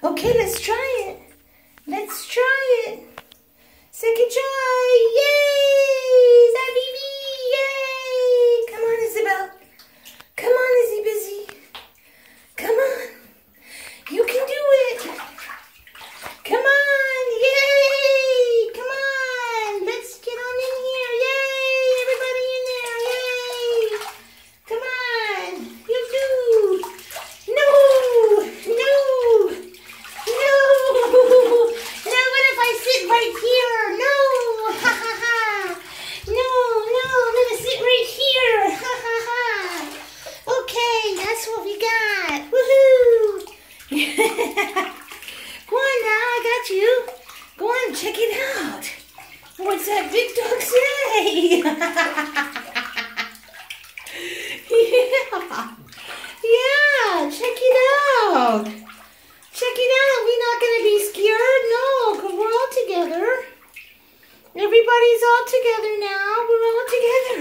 Okay, let's try it. Let's try it. Second try. Yay! Is that Vivi? Yay! Come on, Isabel. Come on, Izzy Busy. Come on. You can do it. Come on. Yay! Come on. Let's get on in here. Yay! Everybody in there. Yay! Come on. You do. No. No. No. No, what if I sit right here? No. Ha ha ha. No, no. I'm going to sit right here. Ha ha ha. Okay, that's what we got. Woohoo. Go on now, I got you. Go on, check it out. What's that big dog say? Yeah, check it out. Check it out. We're not going to be scared. No, because we're all together. Everybody's all together now. We're all together.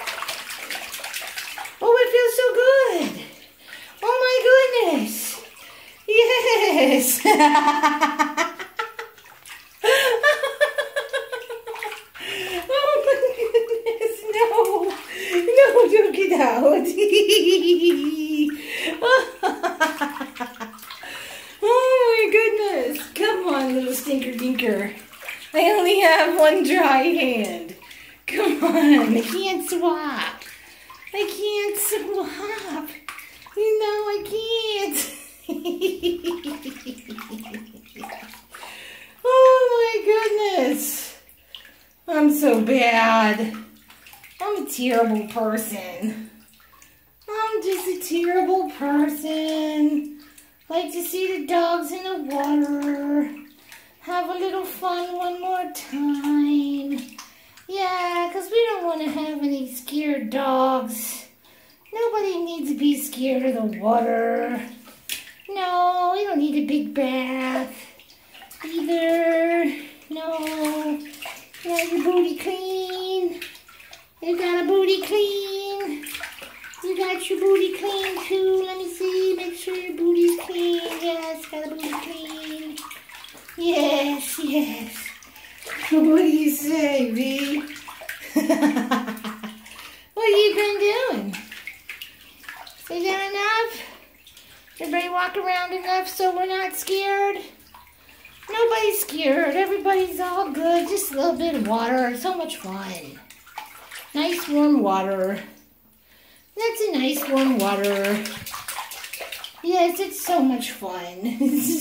Oh, it feels so good. Oh, my goodness. Yes. Oh, my goodness. No. No, don't get out. Oh, my goodness. Come on, little stinker dinker. I only have one dry hand. Come on. I can't swap. I can't swap. You know I can't. Oh my goodness. I'm so bad. I'm a terrible person. I'm just a terrible person. Like to see the dogs in the water. Have a little fun one more time. Yeah, because we don't want to have any scared dogs. Nobody needs to be scared of the water. No, we don't need a big bath either. No. You got your booty clean. You got a booty clean. You got your booty clean too. Let me see. Make sure your booty's clean. Yes, got a booty clean. Yes, yes. What do you say, V? What have you been doing? Is that enough? Everybody walk around enough so we're not scared? Nobody's scared. Everybody's all good. Just a little bit of water. So much fun. Nice warm water. That's a nice warm water. Yes, it's so much fun.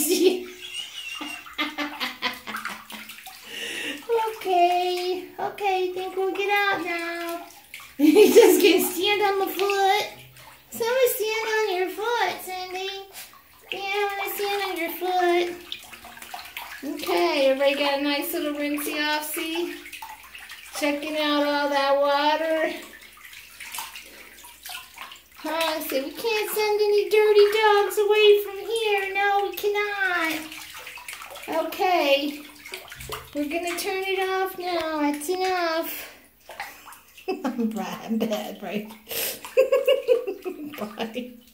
Okay. Okay, think we'll get out now. You just can stand on my foot. Somebody stand on your foot, Cindy. Yeah, I want to stand on your foot. Okay, everybody got a nice little rinsey off, see? Checking out all that water. See, we can't send any dirty dogs away from here. No, we cannot. Okay. We're going to turn it off now. That's enough. I'm bad, right? Bye.